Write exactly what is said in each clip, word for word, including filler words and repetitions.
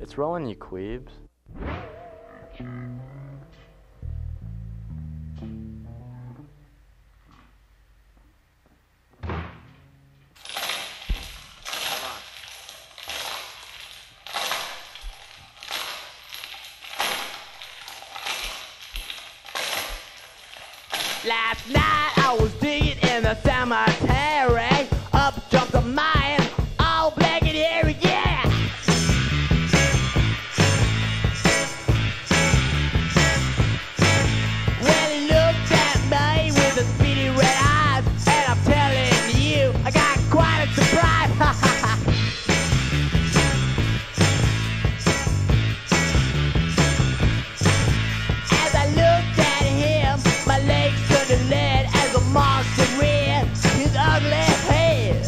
It's rolling, you queebs. Last night I was digging in the cemetery. Up jumped a man, all black and hairy, yeah. Well, he looked at me with his beady red eyes, and I'm telling you, I got quite a surprise. As I looked at him, my legs turned to lead as a monster reared his ugly head.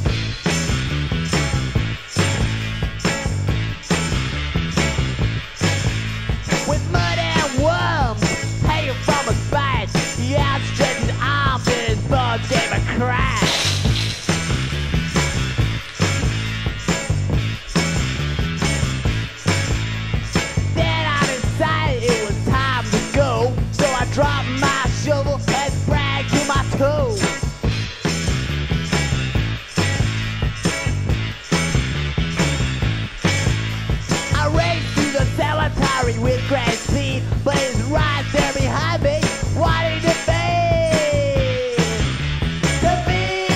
With mud and worms hanging from his back, he outstretched his arms and his butt gave a crack. Then I decided it was time to go, so I dropped my shovel and sprang to my toes. I raced through the cemetery with great speed, but it's right there behind me, wanting to be, to be.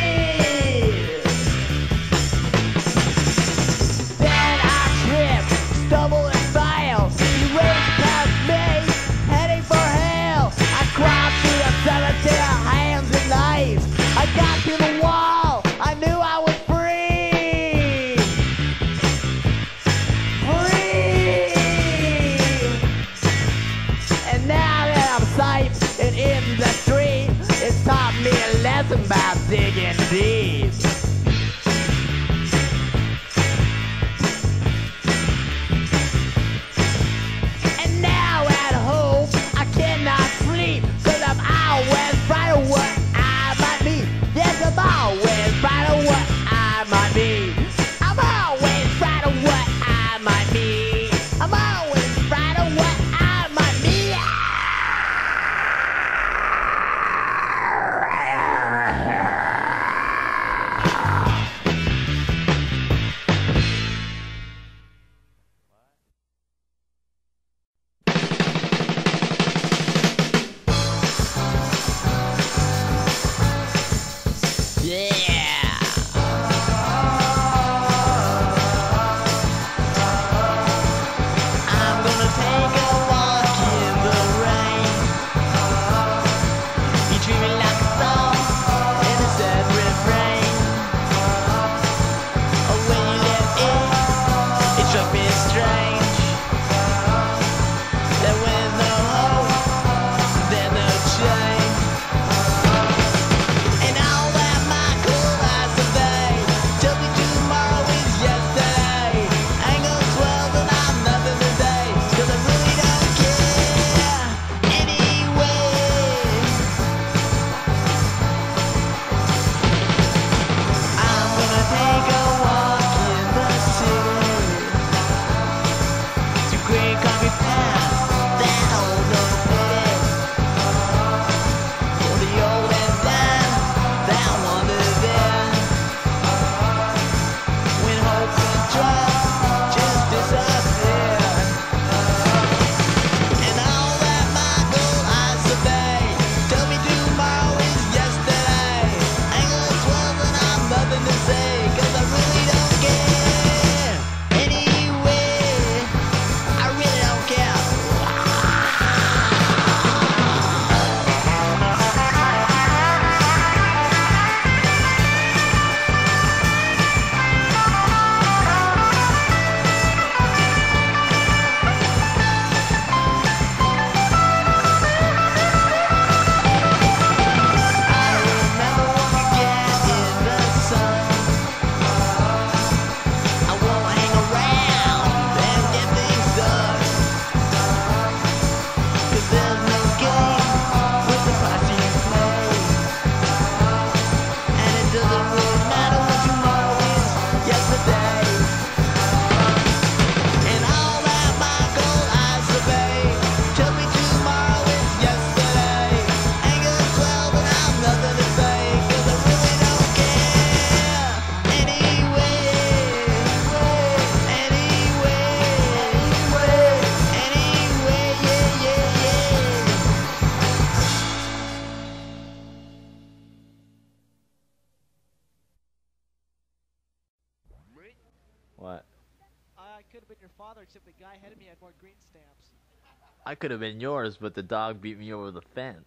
Then I tripped, stumbled and fell. He raced past me, heading for hell. I crawled through the cemetery, hands and knives. I got to the wall, I knew I was free. Free. And now that I'm safe and in the street, it's taught me a lesson about digging deep. And now at home, I cannot sleep, cause I'm always frightened of what I might be. Yes, I'm always frightened of what I might be. I'm always frightened of what I might be. I'm always frightened of what I might be. What? I could have been your father, except the guy ahead of me had more green stamps. I could have been yours, but the dog beat me over the fence.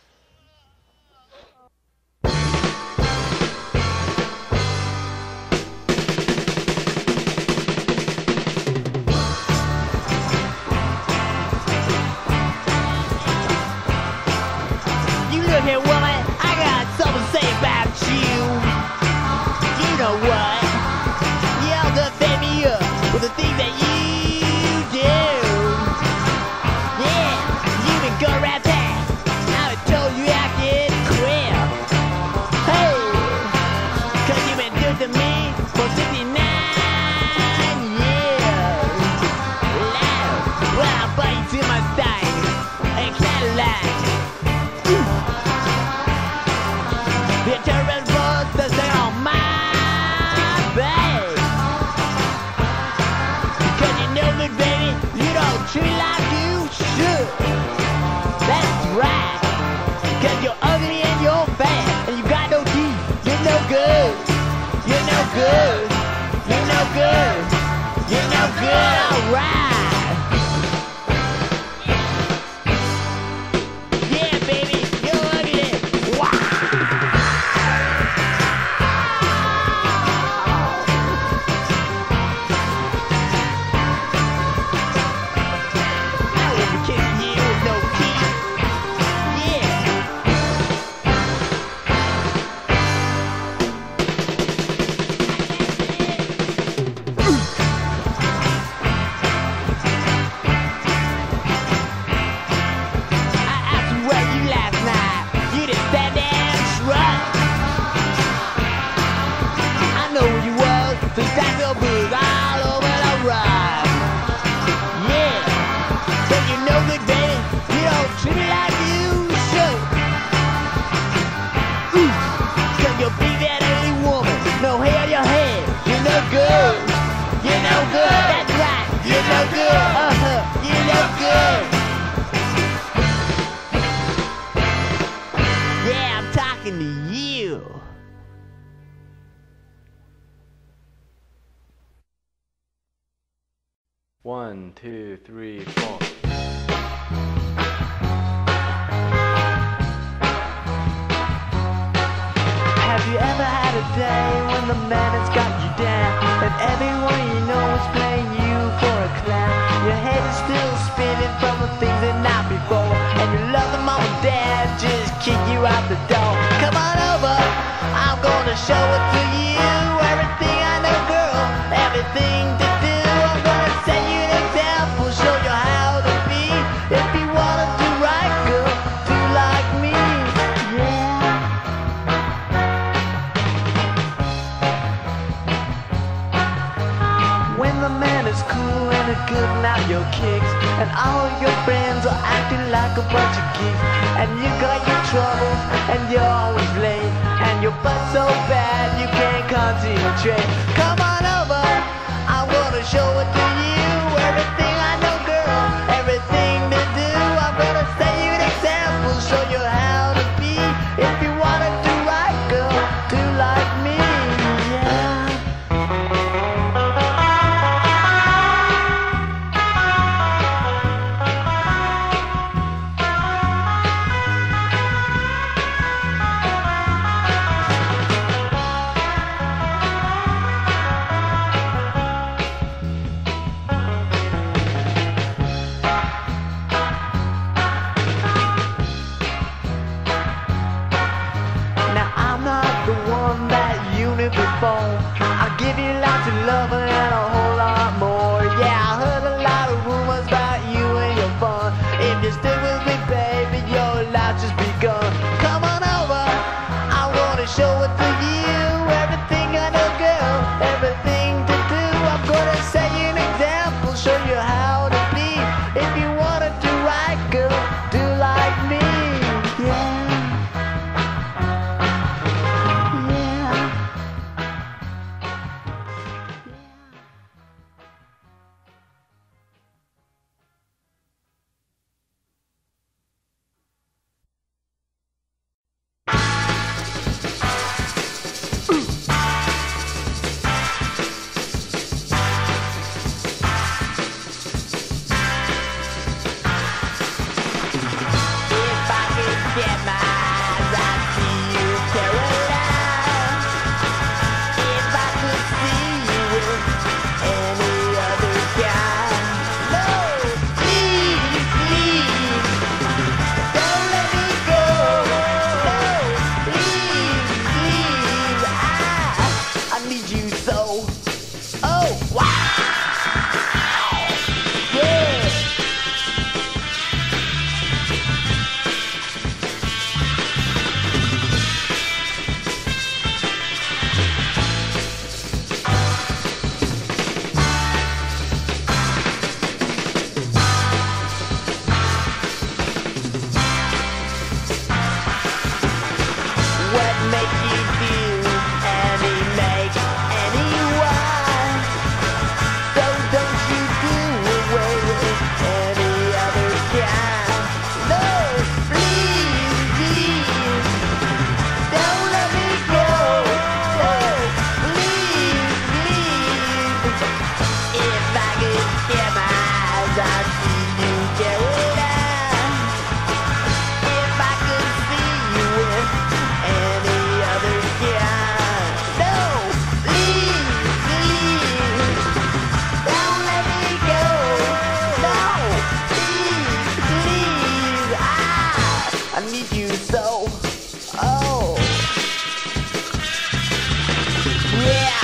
You look here, woman, I got something to say about you. You know what? Y'all gonna fed me up with the things that you do. Yeah, you been going around town. I been told you I could quit. Hey, cause you been good to me for sixty-nine years. Loud, well, I'll buy you to my style and Cadillac. The terrorist bus that stay on my back. Cause you know me, baby, you don't treat like you should. That's right. Cause you're ugly and you're fat. And you got no teeth. You're no good. You're no good. You're no good. You're no good. Alright. Yeah, baby, you're ugly. Wow. One, two, three, four. Have you ever had a day when the man has got you down and everyone you know is playing you for a clown? Your head is still spinning from the things that night before, and you love the mom and dad just kick you out the door. Come on over, I'm gonna show it to you. Everything I know, girl, everything to do. I'm gonna set you an example, show you how to be. If you wanna do right, girl, do like me, yeah. When the man is cool and a good now your kicks, and all your friends are acting like a bunch of geeks, and you got your troubles and you're always late, and your butt's so bad you can't concentrate. Come on over, I'm gonna show it to you. Everything I know, girl, everything to do. I'm gonna set you an example, show you how to be. If you wanna do right, girl, do like me, yeah. Before. I'll give you lots of love and a whole lot more. Yeah, I heard a lot of rumors about you and your fun. If you stick with me, baby, your life's just begun. Come on over, I wanna show it to you. Everything I know, girl, everything to do. I'm gonna set you an example, show you how to be. If you wanna do right, girl, do like me, yeah. need you so. Oh, wow! Yeah! What make you do any make anyone? So don't you do away with any other guy. No, please, please, don't let me go. No, please, please. If I could get my eyes on you, get it out. If I could see you with any other guy. No, please, please, don't let me go. No, please, please, I, I need you so. Oh, yeah.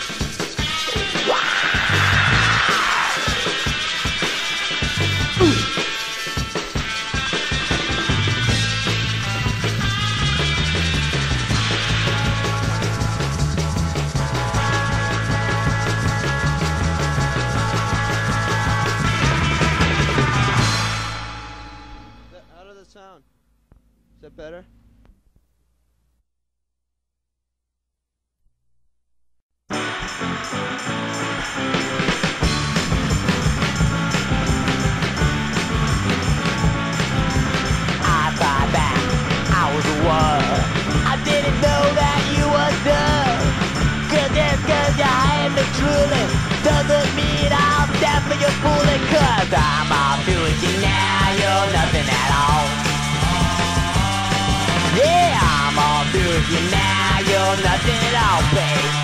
How does that sound? Is that better? I thought that I was the one. I didn't know that you were done. Cause just cause you hate me truly doesn't mean I'm definitely a fooling. Cause I'm all doing you now, you're nothing at all. Yeah, I'm all doing you now, you're nothing at all, babe.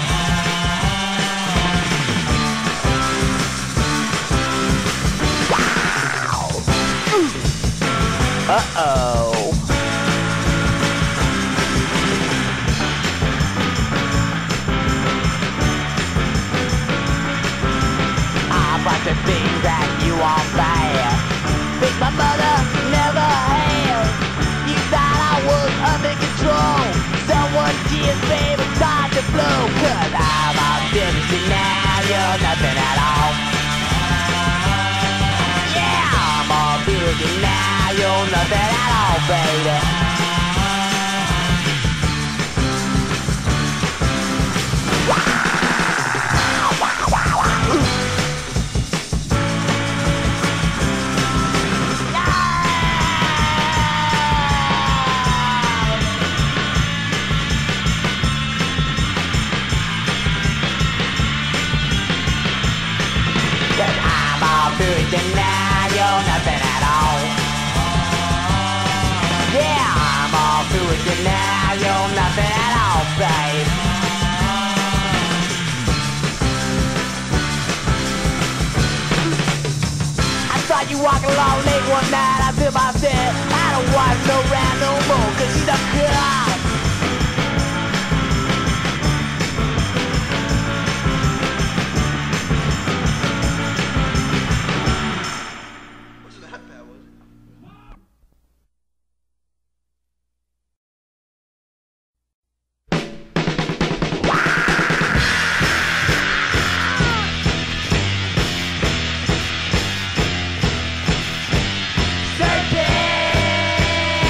Uh-oh. I brought the things that you want bad. Think my mother never had. You thought I was under control. Someone tears, baby, time to blow. Cause I'm all different now, you're nothing at all. Yeah, I'm all different now, you're nothing at all, baby. Cause I'm all virgin now, you're nothing at all. Yeah, I'm all virgin now, you're nothing at all, babe. I saw you walking along late one night, I told myself I don't want no round no more, cause she's a girl. Wasn't that bad, was it? Serpent!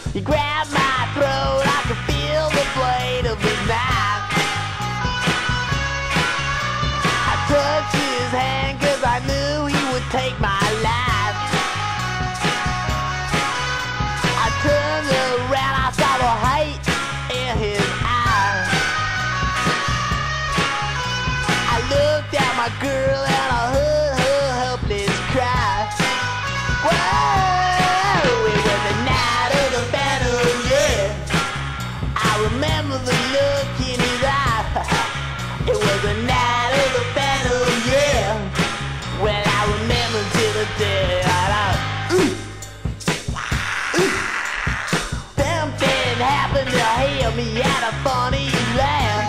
He grabbed my throat, I could feel the blade of his knife. I touched his hand cause I knew he would take my life. I turned around, I saw the hate in his eyes. I looked at my girl and I heard her helpless cry. Whoa, it was the night of the battle, yeah. I remember the look in his eye. It was the night of the battle, yeah. Well, I remember till the day I ooh, ooh. Something happened to hear me at a funny laugh.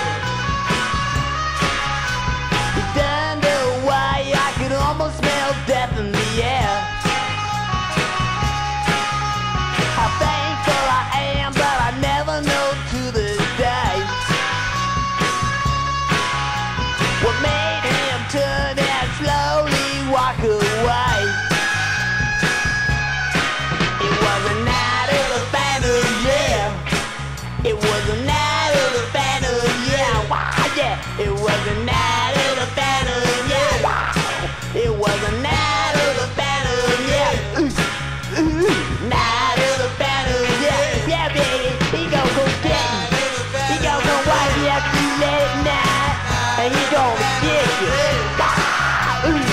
He turned away, I could almost smell death in the air. How thankful I am, but I never know to this day what made him turn and slowly walk away. It was a night of the battle, yeah. It was a night of the battle, yeah. Wow, yeah. It was a night of the battle, yeah. Wow. It was a night of the battle, yeah. Ooh, ooh, night of the battle, yeah. Yeah, baby. He gon' go get you. He gon' go wipe you after you let it night, and he gon' get you. Ah, ooh.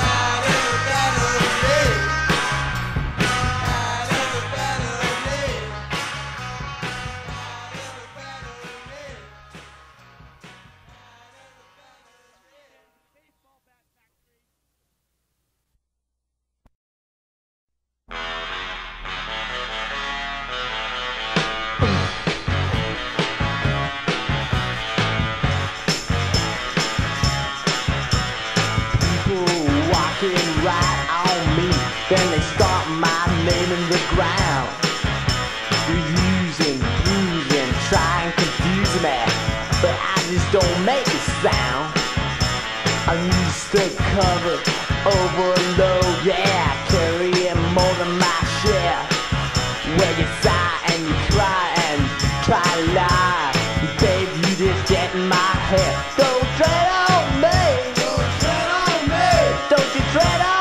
Right on me, then they stomp my name in the ground. You're using, using, try and confuse me, but I just don't make a sound. I'm used to cover, overload, yeah, carrying more than my share. Where you sigh and you cry and try to lie, babe, you just get in my head. Don't tread on me, don't tread on me, don't you tread on me.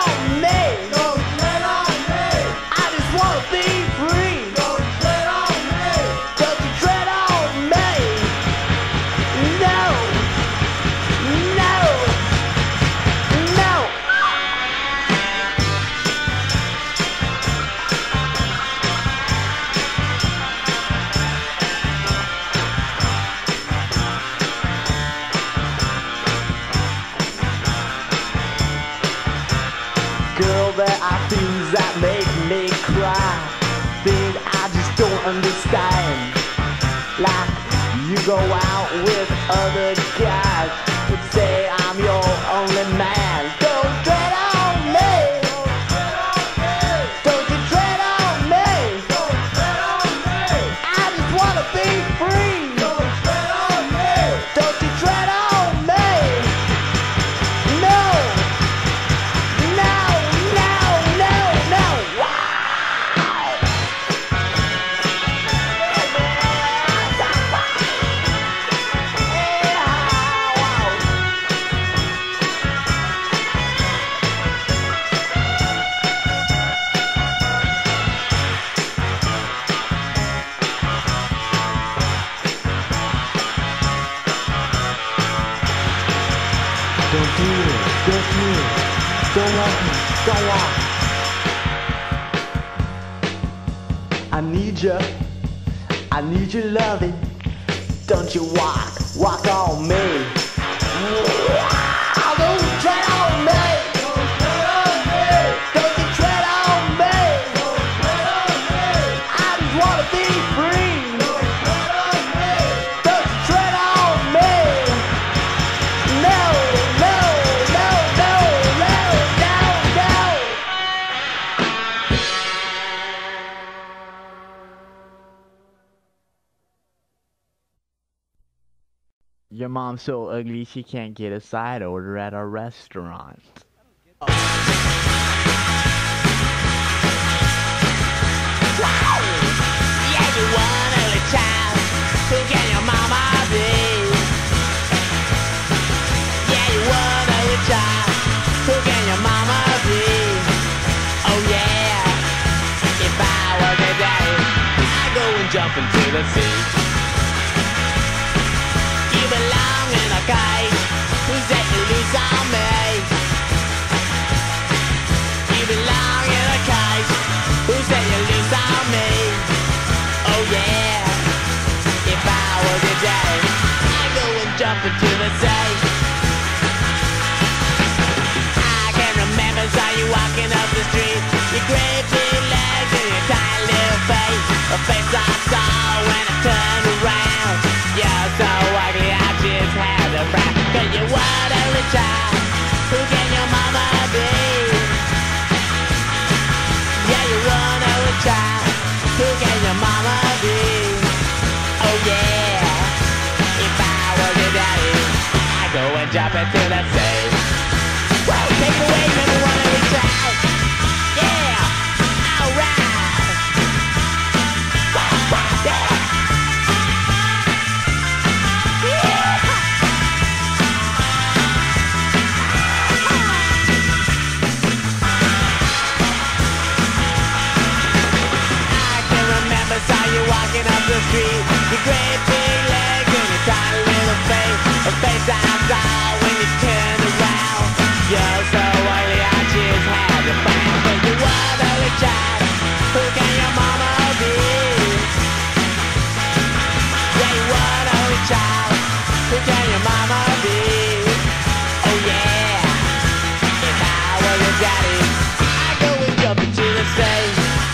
Girl, there are things that make me cry, things I just don't understand. Like you go out with other guys, but say I'm your only man. Don't tread on me, don't you tread on me. I just wanna be free. Don't tread on me, don't you tread on me. No. Don't do it, don't do it, don't walk me, don't walk. I need you, I need your loving. Don't you walk, walk on me. Don't tread on me, don't tread on me, don't you tread on me. I just wanna be free. Don't tread on me, don't you tread on me. No. Your mom's so ugly she can't get a side order at our restaurant. Wow. jump into the sea. You belong in a cage. Who's that you lose on me? You belong in a cage. Who's that you lose on me? Oh yeah. If I was your daddy, I'd go and jump into the sea. I can remember saw you walking up the street. Your great big legs and your tiny little face. A face I saw when I turned around. You're so ugly, I just had to frown. Cause you were the only child. Who can your mama be? Yeah, you were the only child. Who can your mama be? Oh yeah. If I was your daddy, I'd go and jump into the sea. Whoa, take it away, number one every child. Yeah, alright. Saw you walking up the street, your great big legs and your tiny little face. A face I saw when you turned around. You're so ugly, I just had to frown. But you were the only child. Who can your mama be? Yeah, you were the only child. Who can your mama be? Oh yeah. If I was your daddy, I'd go and jump into the sea.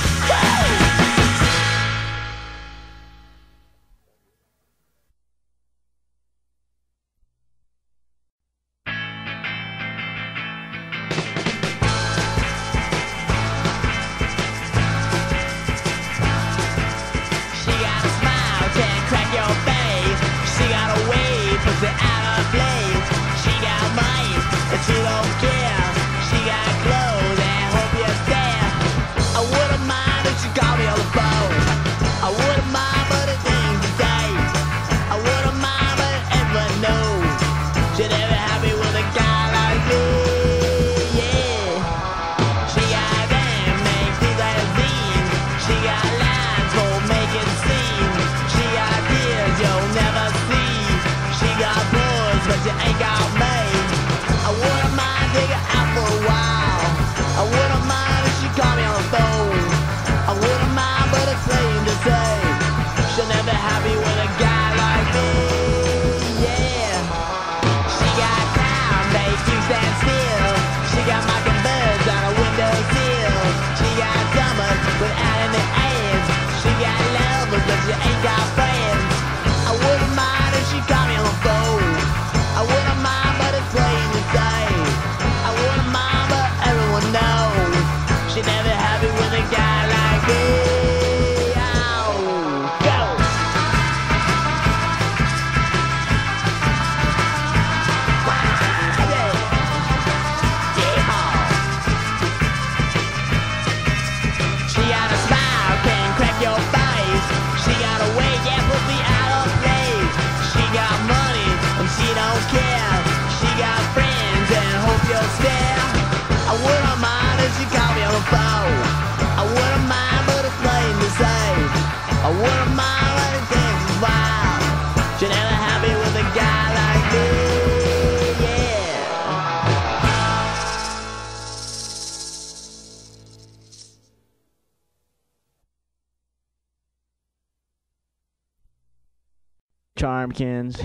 Charmkins.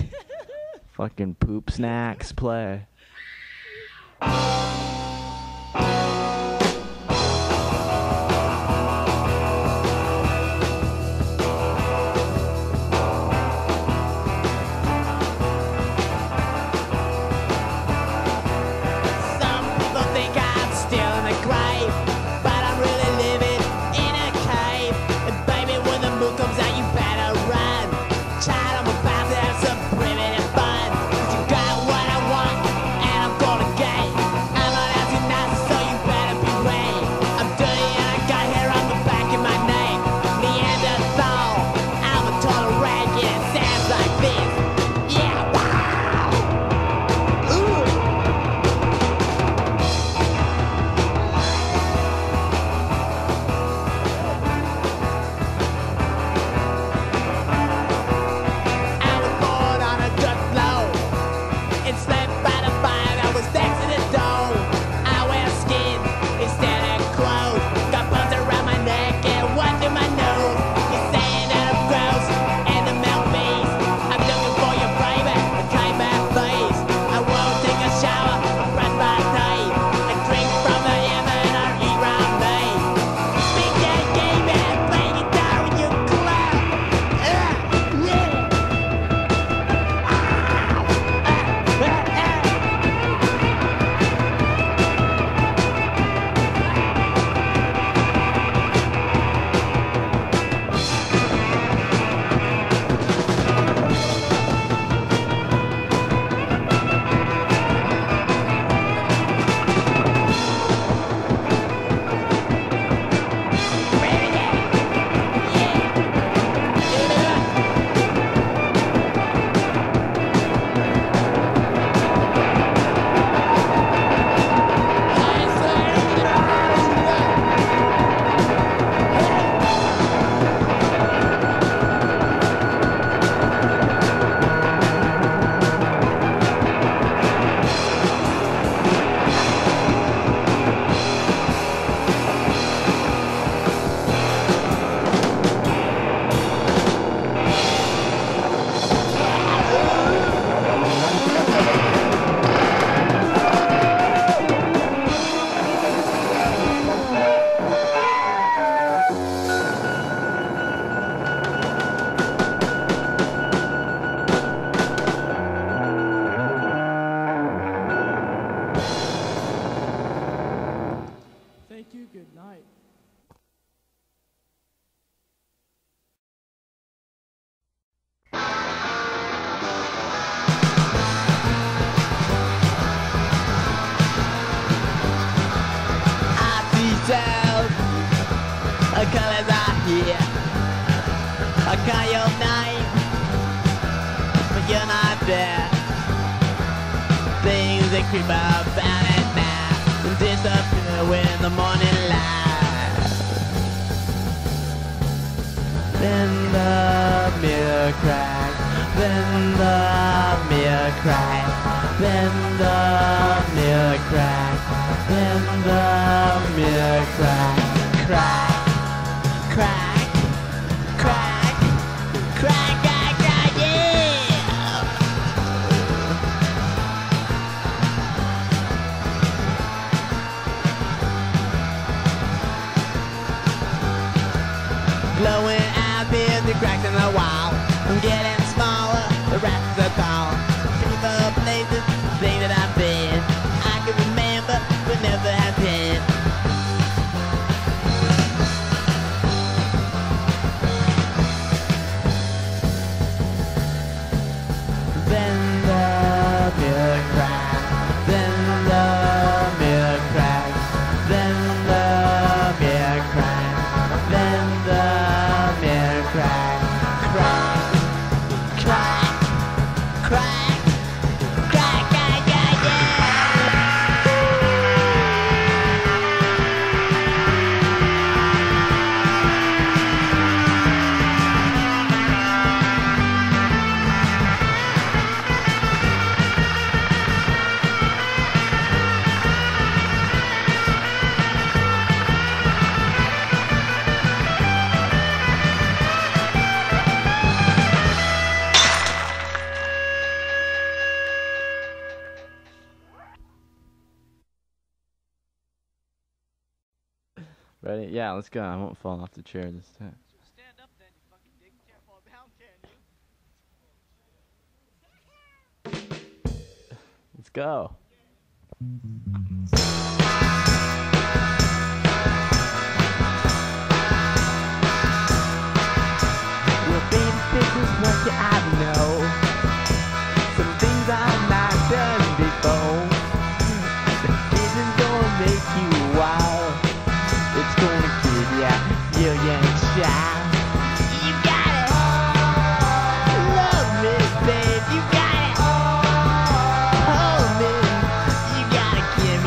Fucking poop snacks play. Child, I'm about to have some primitive fun. 'Cause you got what I want, and I'm gonna get it. call your name, but you're not there. Things that creep up out at night and disappear when the morning light. Then the mirror cracks, then the mirror cracks, then the mirror cracks, then the mirror cracks, crack, crack, crack, crack, crack, crack, yeah! Blowing out here, the cracks in the wall. I'm getting smaller, the rats are tall. People, places, things that I've been. I can remember, but never have been. Then the mirror cracks, then the mirror cracks, then the mirror cracks, then the mirror cracks, crack, crack, crack, crack, crack, crack, yeah! Ready? Yeah, let's go. I won't fall off the chair this time. Stand up then, you fucking dick. You can't fall down, can you? Let's go. Well, baby, this is what you ought to know. Some things I've not done before. This isn't gonna make you wild. It's gonna give ya your young child. You gotta love me, babe. You gotta hold me. You gotta give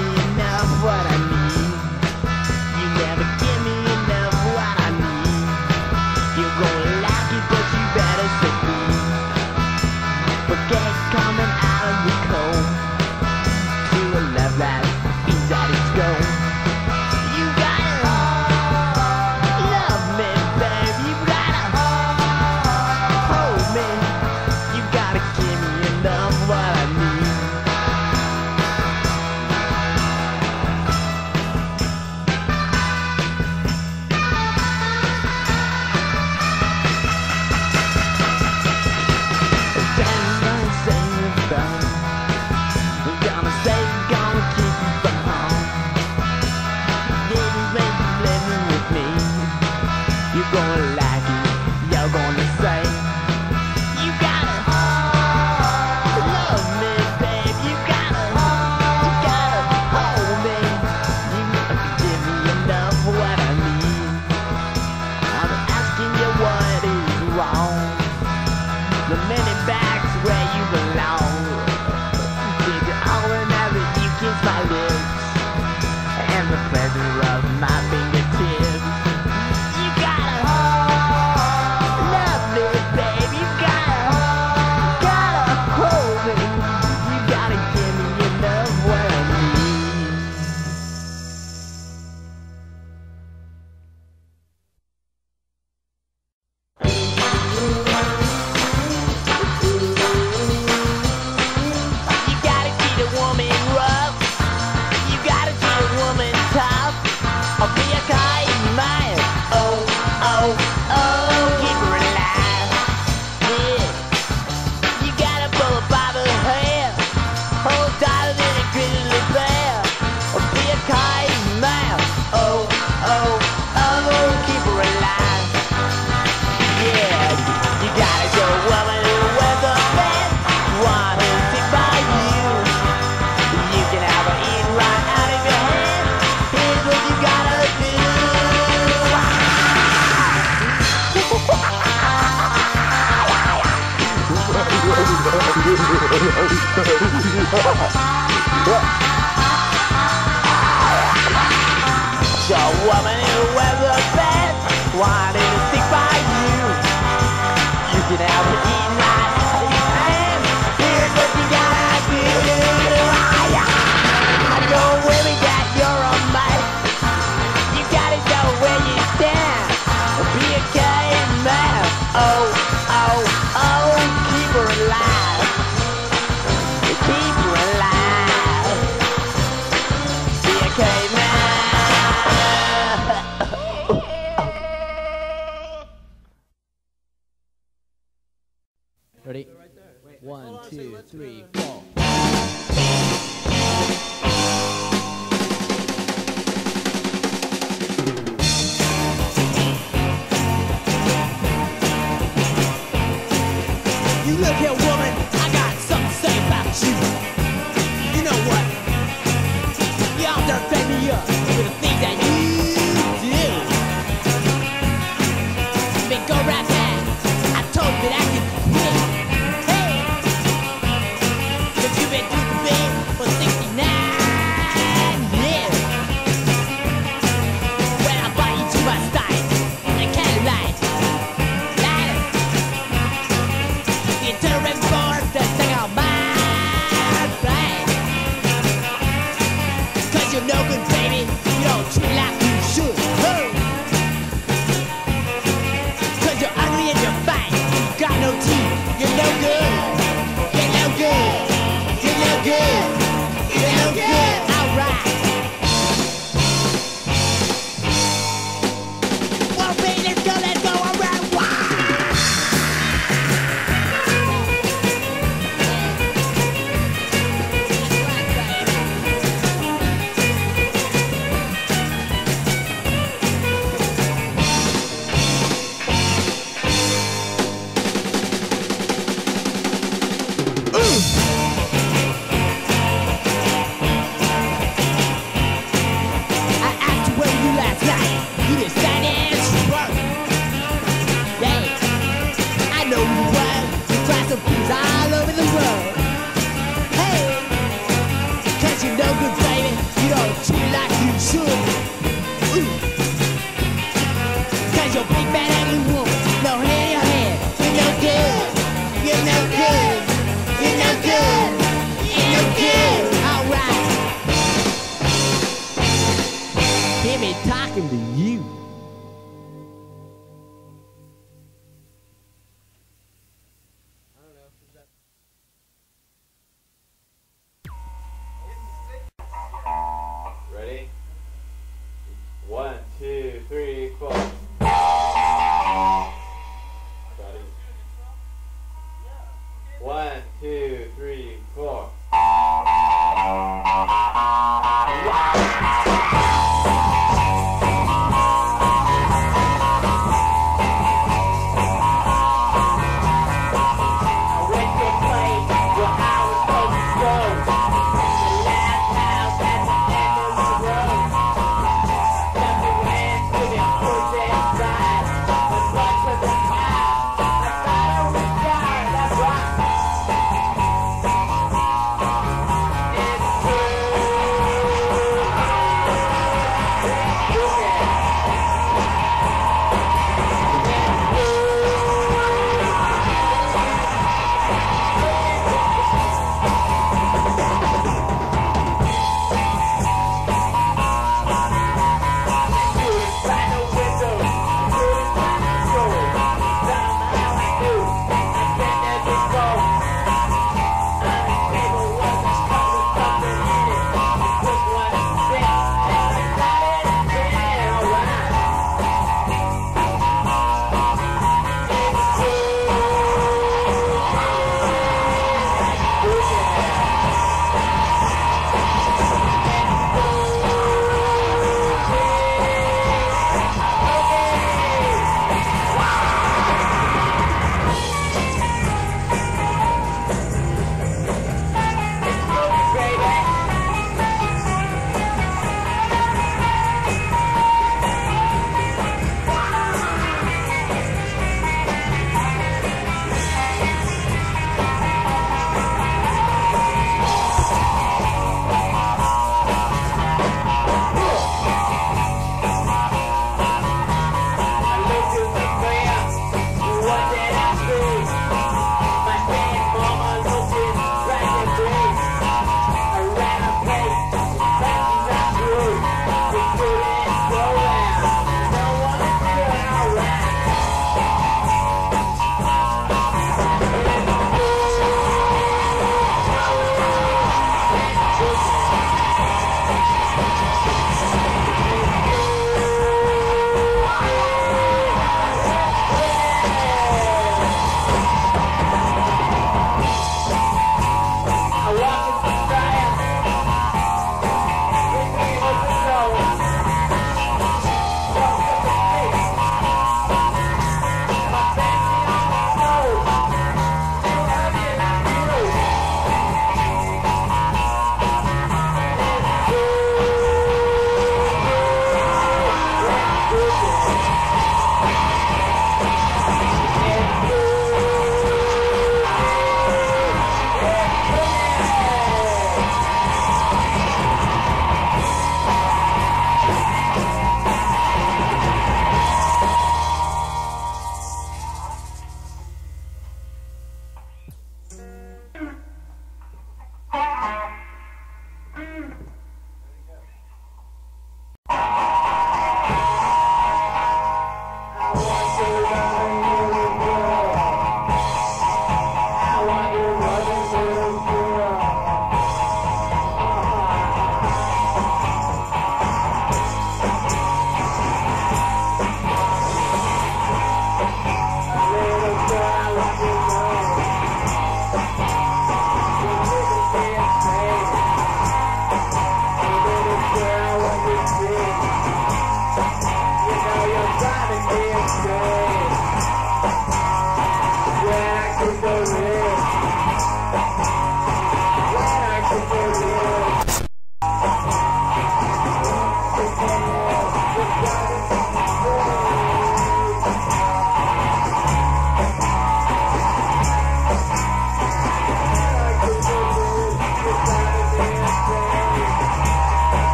The woman who wears the best wanted to stick by you. You can have it eat like and here's what you gotta do. I know really that you're a mate. You gotta know where you stand. Be a caveman. Oh, oh, oh, keep her alive. Keep her alive. Be a caveman. Ready? One, two, three, four. You look here, woman, I got something to say about you. You know what? You out there fed me up with the things that you do. Big go right back. I told you that I could quit. Hey! But you've been through the bed for sixty-nine years. When I brought you to my side, the candlelight. You turn around for the thing on my flag. Cause you're no good, baby. You don't treat like you should. Oh. Cause you're ugly and you're fine. You got no teeth. You're no good. You're no good. You're no good. You're no good. Alright. Well, baby, let's go, let's go. Alright. Wow. I asked you where you last night. You decided to work. Yeah, I know you well. You try some things all over the world. Hey, cause you're no good, baby. You don't treat like you should. Ooh. Cause you're big, bad, ugly woman. No hair in your head. You're no good. You're no good. You're no good. You're no good. Alright. Hear me talking to you. Ready? One, two, three, four. Ready? One, two, three, four.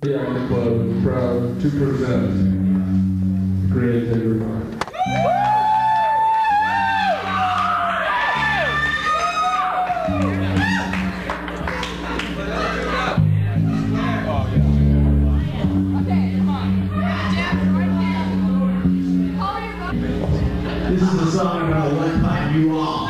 Yacht Club is proud to present Gravedigger V. This is a song about a lifetime you all.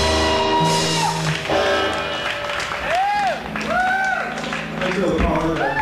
I feel apologize.